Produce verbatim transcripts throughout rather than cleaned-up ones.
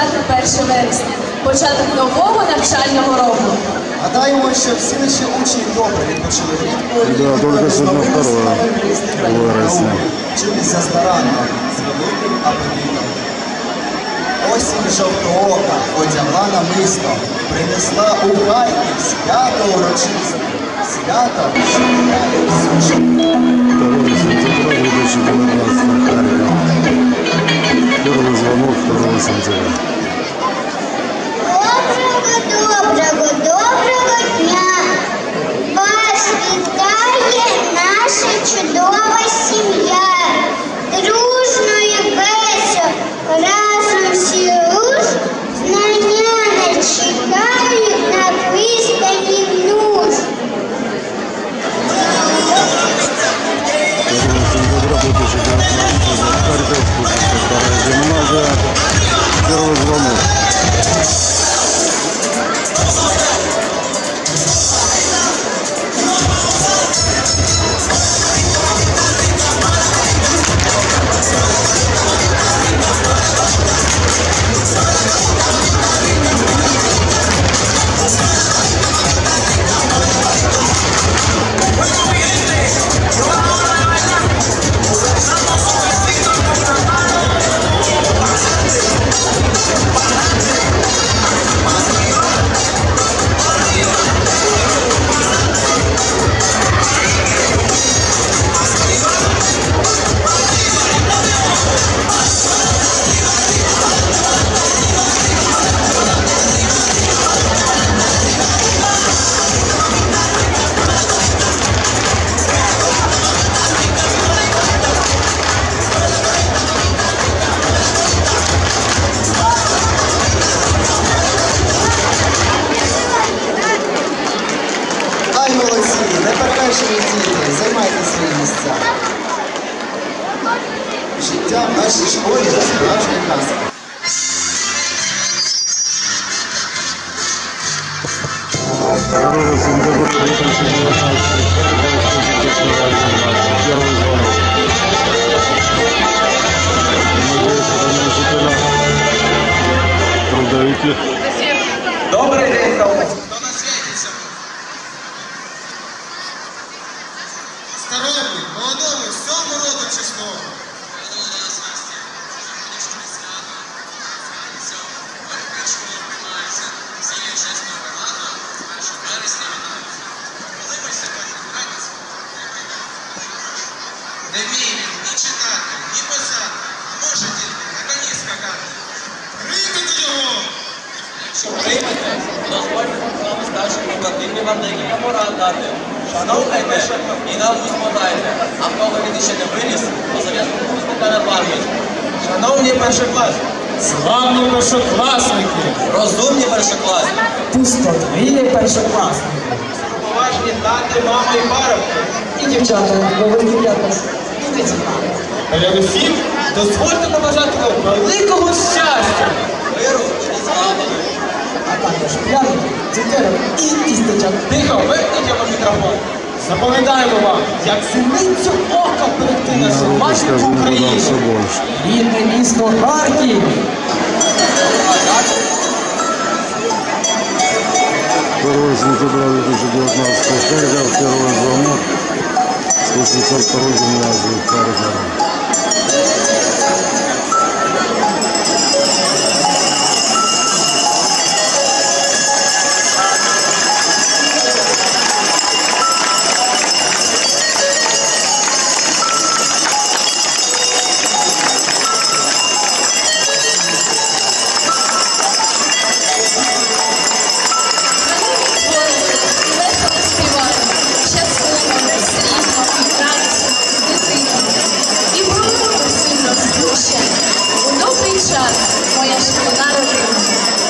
відзначати перше вересня, початок нового навчального року. Гадаємо, що всі наші учні добре відпочили влітку, да, тільки сьогодні второе вересня. вчилися старанно, з великим апетитом. Осінь жовтоока одягла на мисто, принесла у Харків свято урочисте, свято, що міняє всю життя. второе сентября две тысячи девятнадцатого, Харьков. Первый звонок второго сентября. Доброго, доброго дня! Вас вітає наша чудова сім'я. Дружно і весело, разом всі руш, знання не чекають на пристані нуж. второго сентября две тысячи девятнадцатого, Харьков, вторая гимназия, первый звонок. Займайте свої місця. Життя в нашій школі – справжня казка. второго сентября две тысячи девятнадцатого, первый звонок. Надеюсь, это учителя, трудовики. Добрий день, Калмук. Здоров'ю, молодому, всьому роду чесному. Не вміє він ні читати, ні писати, а може тільки на коні скакати. Приймете його! Якщо приймете, дозвольте вам старшим побратимів вам декілька порад дати. Шановайте і нам розмовляйте, а в кого він ще не виліз, то зав'язку пустите на пам'ять. Шановні першокласники, Славні першокласники! розумні першокласники, Пустотвілі першокласники! поважні тати, мами і парубки, І дівчата, великі дівчата, дуже цікаві. Передусім, дозвольте побажати вам великого щастя! миру і слави. А також п'яних, цукерок і тістечок. Тихо, вимкніть йому мікрофон. Запам'ятаємо вам, як зіницю ока перейти на Скажем, в Україні. все больше. Рідне місто Харків. второго сентября две тысячи девятнадцатого, Харьков, первый звонок, сто шестьдесят второй гимназии Харькова. Моя шкільна родина.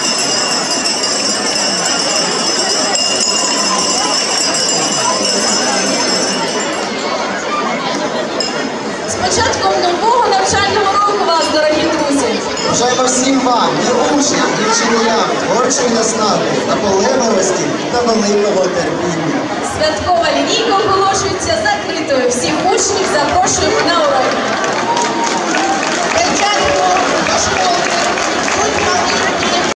З початком нового навчального року вас, дорогі друзі! Бажаємо всім вам, і учням, і вчителям, творчої наснади, наполегливості та великого терпіння. Святкова лінійка оголошується закритою. Всіх учнів запрошуємо на